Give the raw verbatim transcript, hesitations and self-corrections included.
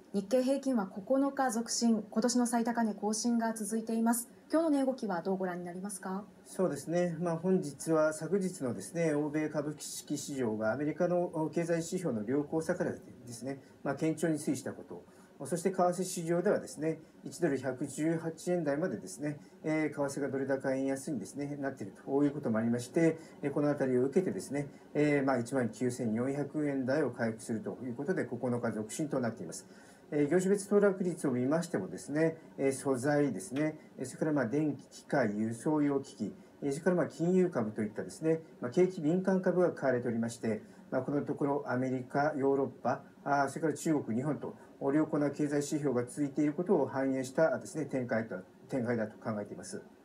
日経平均はここのか続伸、今年の最高値更新が続いています。今日の値動きはどうご覧になりますか？ そうですね、まあ、本日は昨日のですね、欧米株式市場がアメリカの経済指標の良好さからですね、まあ、堅調に推移したこと、そして為替市場ではですね、いちドルひゃくじゅうはちえん台までですね、えー、為替がドル高円安にですね、なっているということもありまして、このあたりを受けてですね、えー、まあいちまんきゅうせんよんひゃくえん台を回復するということで、ここのか続伸となっています。えー、業種別騰落率を見ましてもですね、えー、素材ですね、それからまあ電気機械、輸送用機器、それからまあ金融株といったですね、まあ、景気敏感株が買われておりまして、まあ、このところアメリカ、ヨーロッパ、あそれから中国、日本と良好な経済指標が続いていることを反映したですね、展開と、展開だと考えています。